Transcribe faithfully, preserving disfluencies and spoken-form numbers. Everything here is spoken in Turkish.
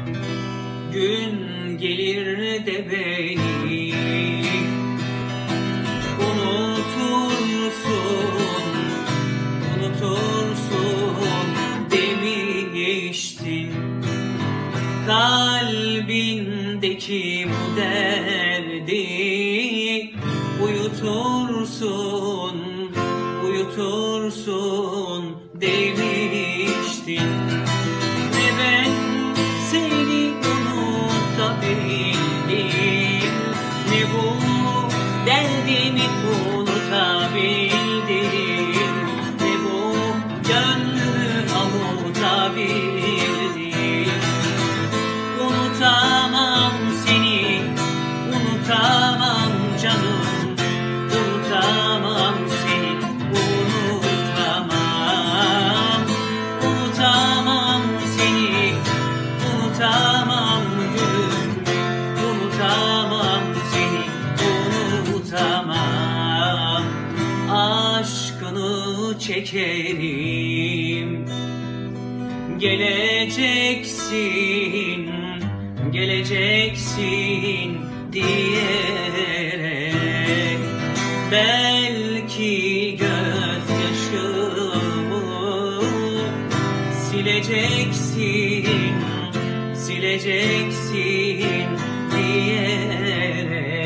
Gün gelir de beni unutursun, unutursun demiştin. Kalbindeki bu derdi uyutursun, uyutursun demiştin. Ve ben seni unutabildim, ne bu derdimi unutabildim, ne bu gönlümü avutabildim. Unutamam seni, unutamam canım, unutamam seni, unutamam. Unutamam seni, unutamam gülüm, unutamam seni, unutamam. Aşkını çekerim, geleceksin, geleceksin diyerek. Belki gözyaşımı sileceksin, sileceksin diyerek.